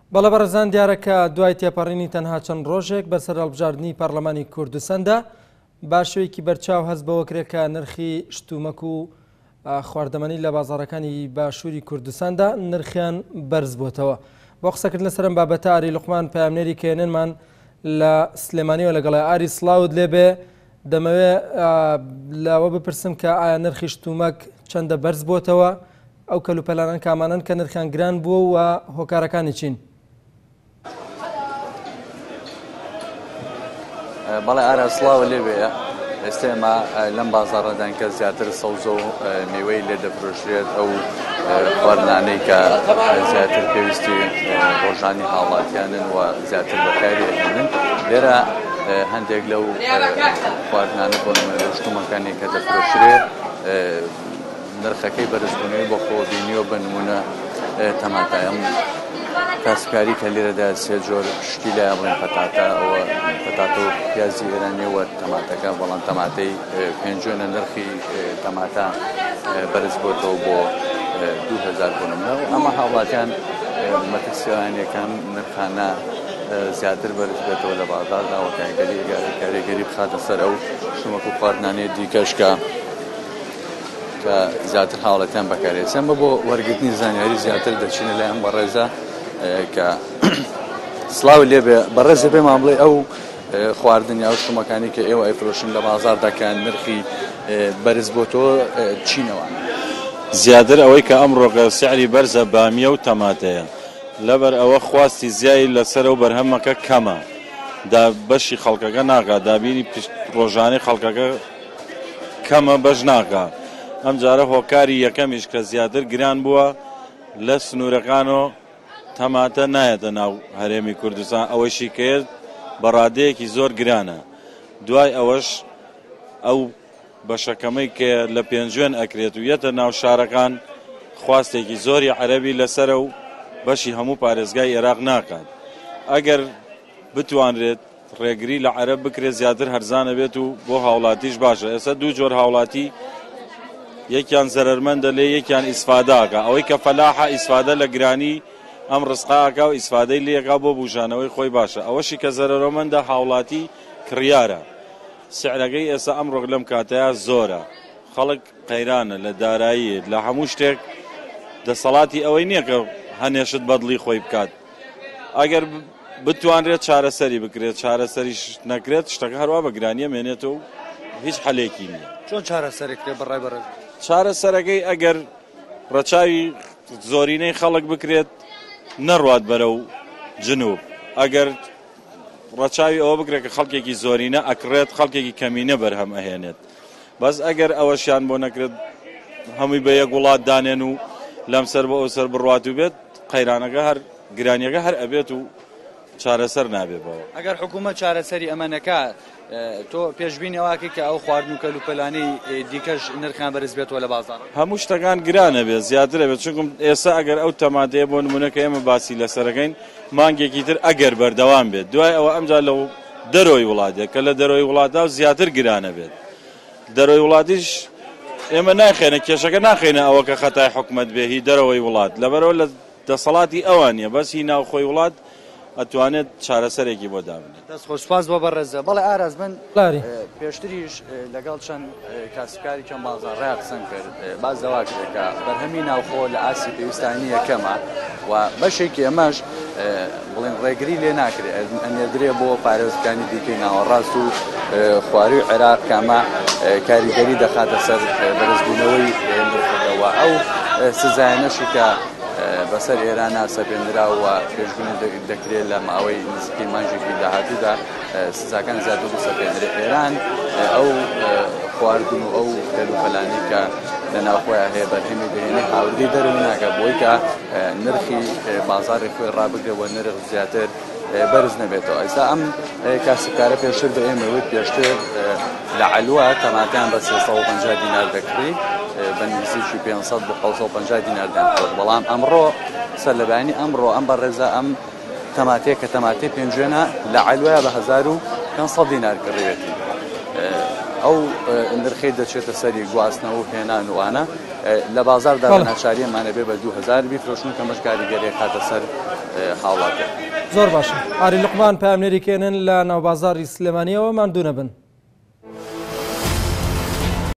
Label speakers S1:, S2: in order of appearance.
S1: بەڵە بەڕێزان دیارە کە دوای تێپەڕینی تەنها چەند ڕۆژێک بەسەر هەڵبژاردننی پەرلەمانی کوردستاندا باشوەیەکی بەرچاو هەست بەوە کرێت کە نرخی شتومەک و خواردەمەنی لە بازاڕەکانی باشووری کوردستاندا نرخیان بەرز بۆتەوە. بۆ قسەکردن لەسەرم بابەتە ئاری لوقمان پەیامنێری کێننمان لە سلێمانیەوە لەگەڵای ئاری سڵاوت لێبێ. دەمەوێت لەوە بپرسم کە ئایا نرخی شتومەک چەندە بەرز بۆتەوە، ئەو کەلوپەلانان کامانن کە نرخیان گران بووە و هۆکارەکانی چین؟
S2: بەڵێ ئارە سڵاوە لێبێ ئێستا ئێمە لەم بازاڕەدان کە زیاتر سەوزە و میوەی لێ دەفرۆشرێت ئەو خواردنانەی کە زیاتر پێویستی ڕۆژانی هاوڵاتیانن و زیاتر بەکاری ئەهێنن لێرە هەندێک لەو خواردنانە بۆ شتومەکانی کە دەفرۆشرێت نرخەکەی بەرزبوونەوەی بۆ خۆبینیەوە بە نمونە تەماتایەم کاسبکاری کە لێرەدا سێ جۆر شتی لای بڵێن پەتاتە ئەوە پەتاتە و پیازی ئێرانیەوە تەماتەکە، بەڵام تەماتەی پێنجۆنە نرخی تەماتە بەرز بۆتەوە بۆ 2000 بوونەوە. ئەمە هاوڵاتیان مەترسیەوانیەکان نرخانە زیاتر بەرز بێتەوە لە بازاردا و کاریگەری بخاتە سەر ئەو شتومەک و خواردنانەی دیکەش کە زیاتر هاوڵاتیان بەکارێسن بۆ وەرگرتنی زانیاری زیاتر دەچینە لای ئەم بەڕێزە کە سڵاو لێبێ بەڕێزە پێمان بڵێ ئەو خواردنی ئەو شتومەکانی کە ئێوە ئەیفرۆشن لە بازارداکان نرخی بەرز بۆتەوە چینەوە.
S3: زیاتر ئەوەی کە ئەمڕۆ سعری بەرزە بامیە و تەماتەیە، لەبەر ئەوە خواستی زیایی لەسەر و بەرهەمەکە کەمە، دا بەشی خەڵکەکە ناکات، دابینی ڕۆژانەی خەڵکەکە کەمە بەش ناکات. ئەم جارە هۆکاری یەکەمیش کە زیاتر گران بووە لە سنوورەکانەوە تەماتە نایەتە ناو هەرێمی کوردستان، ئەوەشی کرد بەڕادەیەکی زۆر گرانە. دوای ئەوەش ئەو بەشەکەمەی کە لە پێنجوێن ئەکرێت و یەتە ناو شارەکان خواستێکی زۆری عەرەبی لەسەرە و بەشی هەموو پارێزگای عێراق ناکات. ئەگەر بتوانرێت ڕێگری لە عەرەب بکرێت زیاتر هەرزانە بێت و بۆ هاوڵاتیش باشە. ئێستا دوو جۆر هاوڵاتی، یەکیان زەرەرمەندە لێ یەکیان ئیسفاداکە. ئەوەی کە فەلاحە ئیسفادە لە گرانی ئەم ڕزقاکە و ئیسفادەی لێکا بۆ بوژانەوەی خۆی باشە. ئەوەشی کە زەرەرمەندە هاوڵاتی کڕیارە. سعرەکەی ئێستا ئەمڕۆ لەم کاتەیە زۆرە، خەڵک قەیرانە لە دارایی لە هەموو شتێک. دەسەڵاتی ئەوەی نییە کە هەنێشت بەدڵی خۆی بکات. ئەگەر بتوانرێت چارەسەری بکرێت، چارەسەریش نەکرێت شتەکە هەروە بە گرانیە مێنێتەوە و هیچ حەلێکی نییە.
S2: چۆن چارەسەرێکرێ بەڕای بەڕێز؟
S3: چارەسەرەکەی ئەگەر ڕەچاوی زۆرینەی خەڵک بکرێت نەڕوات بەرەو جنوب، ئەگەر ڕەچاوی ئەوە بکرێت کە خەڵکێکی زۆرینە ئەکرێت خەڵکێکی کەمینە بەرهەم ئەهێنێت. بەس ئەگەر ئەوەشیان بۆ نەکرێت هەمووی بە یەک وڵات دانێن و لەم سەر بە ئەو سەر بڕوات و بێت، قەیرانەکە هەر گرانیەکە هەر ئەبێت و چارەسەر نابێت بەوە.
S2: ئەگەر حکوومەت چارەسەری ئەمەنەکە تۆ پێشبینی ئەوەکەی کە ئەو خواردن و کەلوپەلانەی دیکەش نرخیان بەرز بێتەوە لە بازاڕ؟
S3: هەموو شتەکان گرانە بێت، زیاترە بێت. چونکە ئێستا ئەگەر ئەو تەماتەیە بۆ نمونەکە ئێمە باسی لەسەرەکەین مانگێکی تر ئەگەر بەردەوام بێت، دوای ئەوە ئەمجا لەو دەرۆی وڵاتێک کە لە دەرۆی وڵاتە و زیاتر گرانە بێت. دەرۆی وڵاتیش ئێمە ناخێنە، کێشەکە ناخێنە ئەوە کە خەتای حکومەت بێ هی دەرەوەی وڵات، لەبەرەوە لە دەسەڵاتی ئەوانە بەس هی ناوخۆی وڵات ئەتوانێت چارەسەرێکی بۆ دابنێت.
S2: دەست خۆشپاس بۆ بەڕێزە. بەڵێ ئاراز من پێشتریش لەگەڵ چەند کاسبکاری چەند بازاڕێ قسەم کرد، باز دەوا کرد کە بەرهەمی ناوخۆ لە ئاسی پێویستانی یەکەمە و بەشێکی ئەمەش بڵێن ڕێگری لێ ناکرێت، ئەنێدرێ بۆ پارێزەکانی دیکەی ناوەڕاست و خواروی عێراق کامە کاریگەری دەخاتە سەر بەرزبوونەوەی نرخەکەەوە. ئەو سزایەنەشی کە بەسەر ئێرانە سەپێنراوە پێشبینی دەکرێت لە ماوەی نزیکی مانجێکی داهاتوودا سزاکان زیاتر بسەپێنرێت. ئێران ئەو خواردن و ئەو کەلوپەلانی کە لە ناوخۆیان هەیە بەرهەمی دەهێنێ هاوردی دەرەوە ناکات بۆی کە نرخی بازاڕی خۆی ڕابگرێت و نرخ زیاتر بەرز نەبێتەوە. ئێستا ئەم کاسبکارە پێشتر بە ئێمەوت پێشتر لە عەلوە تەماتیان بە 350 دینار دەکڕی، بە نزیکی 500 بۆ 550 دینار دەکڕێت. بەڵام ئەمڕۆ سەرلەبانی ئەمڕۆ ئەم بەڕێزە ئەم تەماتەیە کە تەماتەی پێنجوێنە لە عەلوەیە بە 1500 دینار کڕێتی. ئەو نرخەی دەچێتە سەری گواستنەوە و هێنان وانە لە بازاردا بە ناچاریەمانە بێ بە 2000 بیفرۆشن کە مەش کاریگەری خاتە سەر هاوڵاتێ.
S1: زۆر باشە. ئاری لوقمان پامنێریکێنن لە ناوبازاری سلێمانیەوە ماندوو نەبن.